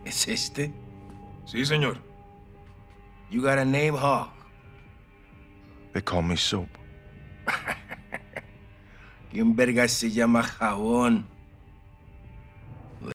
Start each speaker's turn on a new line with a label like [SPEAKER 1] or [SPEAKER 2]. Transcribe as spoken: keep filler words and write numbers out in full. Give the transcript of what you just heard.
[SPEAKER 1] ¿Es este?
[SPEAKER 2] Sí, señor.
[SPEAKER 1] You got a name, Hawk?
[SPEAKER 3] They call me Soap.
[SPEAKER 1] ¿Quién verga se llama Jabón?